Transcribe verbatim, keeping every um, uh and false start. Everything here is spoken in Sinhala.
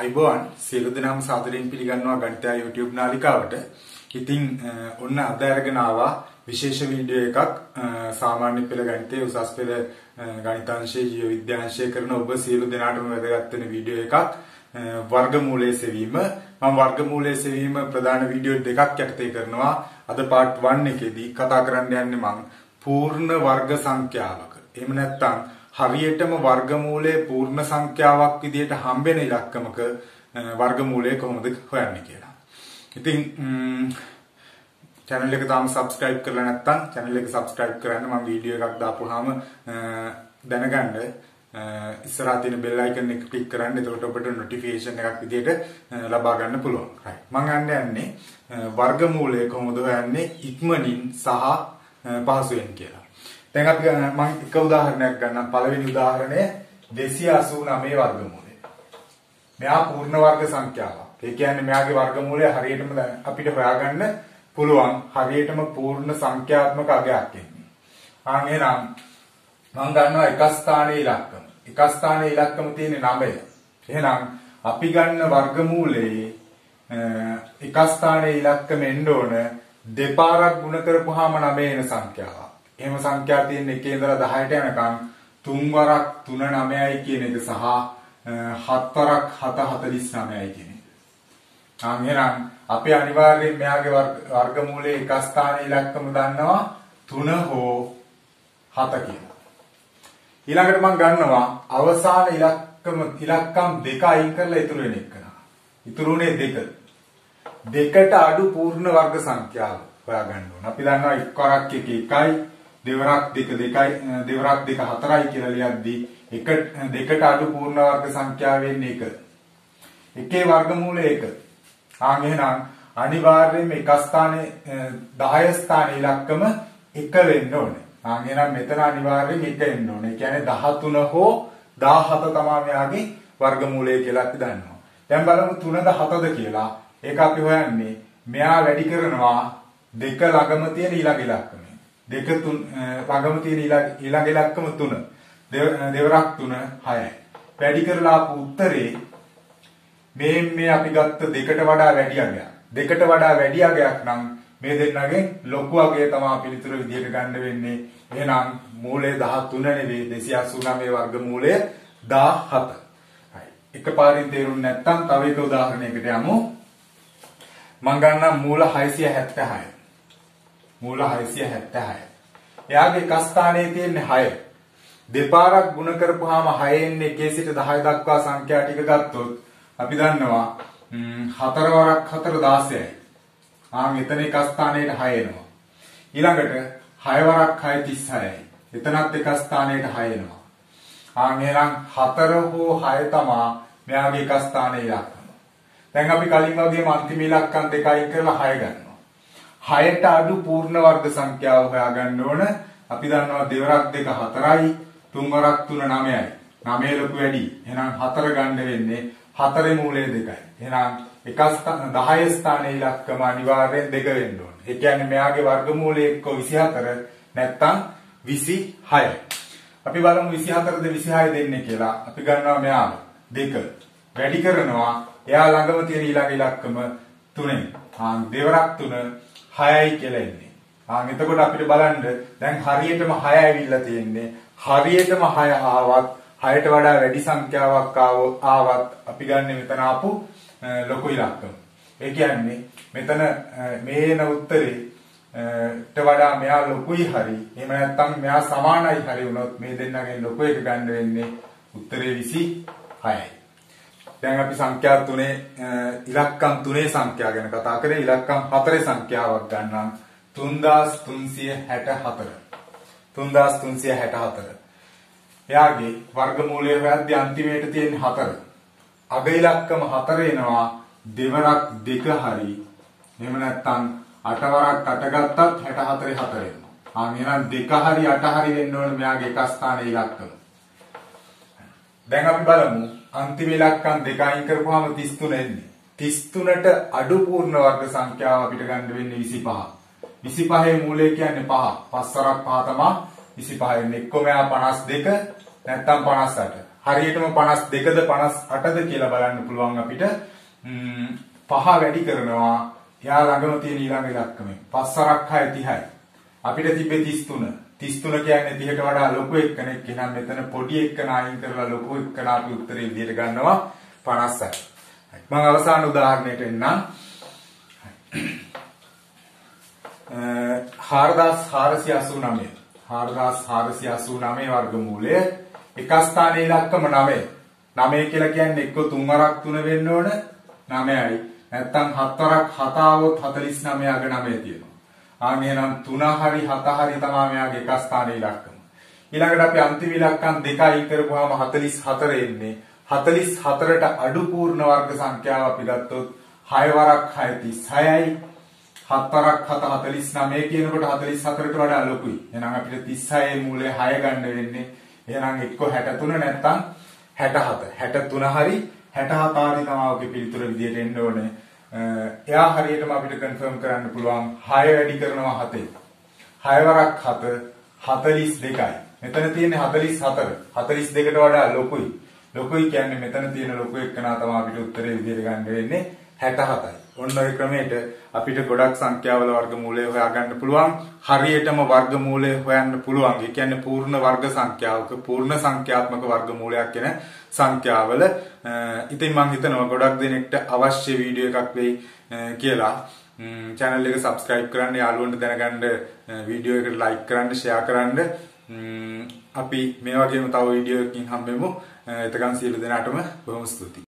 අයිබෝන් සියලු දෙනාම සාදරයෙන් පිළිගන්නවා ගණිතය YouTube නාලිකාවට. ඉතින් ඔන්න අද අරගෙන ආවා විශේෂ වීඩියෝ එකක් සාමාන්‍ය පෙළ ගණිතයේ උසස් පෙළ ගණිතාංශයේ ජීව විද්‍යාංශයේ කරන ඔබ සියලු දෙනාටම වැදගත් වෙන වීඩියෝ එකක් වර්ගමූලයේ සෙවීම. මම වර්ගමූලයේ සෙවීම ප්‍රධාන වීඩියෝ දෙකක් යටතේ කරනවා. අද part one එකේදී කතා කරන්න යන්නේ මම පූර්ණ වර්ග සංඛ්‍යාවක. එහෙම නැත්නම් හරියටම වර්ගමූලයේ පූර්ණ සංඛ්‍යාවක් විදිහට හම්බෙන ඉලක්කමක වර්ගමූලය කොහොමද හොයන්නේ කියලා. ඉතින් channel එක තාම subscribe කරලා නැත්නම් channel එක subscribe කරන්න. මම වීඩියෝ එකක් දාපුවාම දැනගන්න ඉස්සරහා තියෙන bell icon එක click කරන්න. එතකොට ඔබට notification එකක් විදිහට ලබා ගන්න පුළුවන්. right. මම යන්නේ වර්ගමූලය කොහොමද හොයන්නේ ඉක්මනින් සහ පහසුවෙන් කියලා. දැන් අපි මම එක උදාහරණයක් ගන්නම්. පළවෙනි උදාහරණය දෙසිය අසූ නවය වර්ගමූලය. මෙයා පූර්ණ වර්ග සංඛ්‍යාවක්. ඒ කියන්නේ මෙයාගේ වර්ගමූලය හරියටම අපිට හොයාගන්න පුළුවන් හරියටම පූර්ණ සංඛ්‍යාත්මක අගයක් එන්නේ. ආන් එහෙනම් මම ගන්නවා එක ස්ථානයේ ඉලක්කම. එක ස්ථානයේ ඉලක්කම තියෙන්නේ නවය. එහෙනම් අපි ගන්න වර්ගමූලයේ එක ස්ථානයේ ඉලක්කම එන්න ඕන දෙපාරක් ගුණ කරපුවාම නවය එන සංඛ්‍යාවක්. එහෙම සංඛ්‍යා තියෙන එකේ ඉඳලා දහයට යනකම් තුන් වරක් තුන නවයයි කියන එක සහ හත් වරක් හත හතළිස් නවයයි කියන එක. ආන් එහෙනම් අපි අනිවාර්යයෙන් මෙයාගේ වර්ගමූලයේ එක ස්ථානයේ ඉලක්කම දන්නවා තුන හෝ හත කියලා. ඊළඟට මම ගන්නවා අවසාන ඉලක්කම ඉලක්කම් දෙක අයින් කරලා ඉතුරු වෙන එක. ඉතුරුනේ දෙක. දෙකට අඩු පූර්ණ වර්ග සංඛ්‍යාව හොයා ගන්න ඕන. අපි දන්නවා එක් වරක් එක එකයි දෙවරක් දෙක දෙකයි දෙවරක් දෙක හතරයි කියලා ලියද්දී එක දෙකට අඩු පූර්ණ වර්ග සංඛ්‍යාව වෙන්නේ එක. එකේ වර්ගමූලය එක. ආන් එහෙනම් අනිවාර්යයෙන්ම එක ස්ථානයේ දහය ස්ථානයේ ඉලක්කම එක වෙන්න ඕනේ. ආන් එහෙනම් මෙතන අනිවාර්යයෙන් එක එන්න ඕනේ. ඒ කියන්නේ දහතුන හෝ දහහත තමයි මෙයාගේ වර්ගමූලය කියලා අපි දන්නවා. දැන් බලමු තුනද හතද කියලා. ඒක අපි හොයන්නේ මෙයා වැඩි කරනවා දෙක ළඟම තියෙන ඊළඟ ඉලක්කම. දෙක තුන ළඟම තියෙන ඊළඟ ඉලක්කම තුන. දෙවරක් තුන හයයි. වැඩි කරලා ආපු උත්තරේ මේ මේ අපි ගත්ත දෙකට වඩා වැඩි අගයක්. දෙකට වඩා වැඩි අගයක් නම් මේ දෙන්නගෙන් ලොකු අගය තමයි පිළිතුර විදිහට ගන්න වෙන්නේ. එහෙනම් මූලය දහතුන නෙවෙයි දෙසිය අසූ නවය වර්ගමූලය දහහත. හරි. එකපාරින් තේරුම් නැත්නම් තව එක උදාහරණයකට යමු. මම ගන්නම් මූල හයසිය හැත්තෑහය. මූල හයසිය හැත්තෑහය. එයාගේ එක ස්ථානයේ තියෙන්නේ හය. දෙපාරක් ගුණ කරපුවාම හය එන්නේ එකේ සිට දහය දක්වා සංඛ්‍යා ටික ගත්තොත් අපි දන්නවා හතර වරක් හතර දාසයයි. ආන් එතන එක ස්ථානයේට හය එනවා. ඊළඟට හය වරක් හය තිස්හයයි. එතනත් එක ස්ථානයේට හය එනවා. ආන් එහෙනම් හතර හෝ හය තමයි මෙයාගේ එක ස්ථානයේ ඉලක්කම. දැන් අපි කලින් වගේම අන්තිම ඉලක්කම් දෙක අයින් කරලා හය ගන්නවා. හයට අඩු පූර්ණ වර්ග සංඛ්‍යාව හොයාගන්න ඕන. අපි දන්නවා දෙවරක් දෙක හතරයි, තුන් වරක් තුන නවයයි. නවය ලොකු වැඩි. එහෙනම් හතර ගන්න වෙන්නේ හතරේ මූලය දෙකයි. එහෙනම් එක ස්ථාන දහය ස්ථානයේ ඉලක්කම අනිවාර්යෙන් දෙක වෙන්න ඕන. ඒ කියන්නේ මෙයාගේ වර්ගමූලය එක්ක විසිහතර නැත්තම් විසිහයයි. අපි බලමු විසිහතරද විසිහය දෙන්නේ කියලා. අපි ගන්නවා මෙයාව දෙක. වැඩි කරනවා එයා ළඟම තියෙන ඊළඟ ඉලක්කම තුනෙන්. ආන් දෙවරක් තුන හයයි කියලා එන්නේ. ආන් එතකොට අපිට බලන්න දැන් හරියටම හය ඇවිල්ලා තියෙන්නේ. හරියටම හය ආවත් හයට වඩා වැඩි සංඛ්‍යාවක් ආවත් අපි ගන්න මෙතන ආපු ලොකු ඉලක්කම. ඒ කියන්නේ මෙතන මේන උත්තරේ ට වඩා මෙයා ලොකුයි හරි. එහෙම නැත්නම් මෙයා සමානයි හරි වුණොත් මේ දෙන්නගෙන් ලොකු එක ගන්න වෙන්නේ උත්තරේ විසිහයයි. දැන් අපි සංඛ්‍යා තුනේ ඉලක්කම් තුනේ සංඛ්‍යා ගැන කතා කරේ. ඉලක්කම් හතරේ සංඛ්‍යාවක් ගන්නම් තුන්දාස් තුන්සිය හැටහතර. තුන්දාස් තුන්සිය හැටහතර. එයාගේ වර්ගමූලය හොයද්දී අන්තිමේට තියෙන හතර. අග ඉලක්කම හතර එනවා දෙවරක් දෙක හරි. එහෙම නැත්නම් අට වරක් අට ගත්තත් හැටහතරේ හතර එනවා. ආන් එහෙනම් දෙක හරි අට හරි වෙන්න ඕනේ මෙයාගේ එක ස්ථානයේ ඉලක්කම. දැන් අපි බලමු අන්තිම ඉලක්කම් දෙක අයින් කරපුවාම තිස් තුන එන්නේ. තිස් තුනට අඩු පූර්ණ වර්ග සංඛ්‍යාව අපිට ගන්න වෙන්නේ විසිපහ. විසිපහේ මූලය කියන්නේ පහ. පස් වරක් පහ තමයි විසිපහ එන්නේ. එක්ක මෙයා පනස් දෙක නැත්නම් පනස් අට. හරියටම පනස් දෙකද පනස් අටද කියලා බලන්න පුළුවන් අපිට. පහ වැඩි කරනවා එයා ළඟම තියෙන ඊළඟ ඉලක්කමෙන්. පස් හරක් හය තිහයි. අපිට තිබ්බේ තිස් තුන. තිස් තුන කියන්නේ තිහට වඩා ලොකු එක්කෙනෙක්. එහෙනම් මෙතන පොඩි එක්කන අයින් කරලා ලොකු එක්කන අපි උත්තරේ විදියට ගන්නවා පනස්සයි. මම අවසාන උදාහරණයට එන්නම්. හාරදාස් හාරසිය අසූ නවය. හාරදාස් හාරසිය අසූ නවය වර්ගමූලය එක ස්ථානයේ ඉලක්කම නවය. නවය කියලා කියන්නේ එක්ක තුන් වරක් තුන වෙන්න ඕන නවයයි. නැත්තම් හත් වරක් හත આવොත් හතළිස් නවය අග නවය තියෙනවා. ආන් එහෙනම් තුන හරි හත හරි තමයි මෙයාගේ එක ස්ථානයේ ඉලක්කම. ඊළඟට අපි අන්තිම ඉලක්කම් දෙකයි කරපුවාම හතළිස් හතර එන්නේ. හතළිස් හතරට අඩු පූර්ණ වර්ග සංඛ්‍යාව අපි ගත්තොත් හය වරක් හය තිස් හයයි. හත් වරක් හත හතළිස් නවය කියනකොට හතළිස් හතරට වඩා ලොකුයි. එහෙනම් අපිට තිස් හයේ මූලය හය ගන්න වෙන්නේ. එහෙනම් එක්ක හැට තුන නැත්තම් හැට හත. හැට තුන හරි හැට හත හරි තමයි ඔගේ පිළිතුර විදියට එන්න ඕනේ. එයා හරියටම අපිට කන්ෆර්ම් කරන්න පුළුවන් හය වැඩි කරනවා හතෙන්. හය වරක් හත හතළිස් දෙකයි. මෙතන තියෙන්නේ හතළිස් හතර. හතළිස් දෙකට වඩා ලොකුයි. ලොකුයි කියන්නේ මෙතන තියෙන ලොකු එක්කනා තමයි අපිට උත්තරේ විදියට ගන්න වෙන්නේ හැට හතයි. ඔන්න ඔය ක්‍රමයට අපිට ගොඩක් සංඛ්‍යාවල වර්ගමූලය හොයාගන්න පුළුවන්. හරියටම වර්ගමූලය හොයන්න පුළුවන්. ඒ කියන්නේ පූර්ණ වර්ග සංඛ්‍යාවක පූර්ණ සංඛ්‍යාත්මක වර්ගමූලයක් කියන සංඛ්‍යාවල. ඉතින් මම හිතනවා ගොඩක් දෙනෙක්ට අවශ්‍ය වීඩියෝ එකක් වෙයි කියලා. channel එක subscribe කරන්න, යාළුවන්ට දැනගන්න වීඩියෝ එකට like කරන්න, share කරන්න. අපි මේ වගේම තව වීඩියෝ එකකින් හම්බෙමු. එතකන් සියලු දෙනාටම බොහොම ස්තුතියි.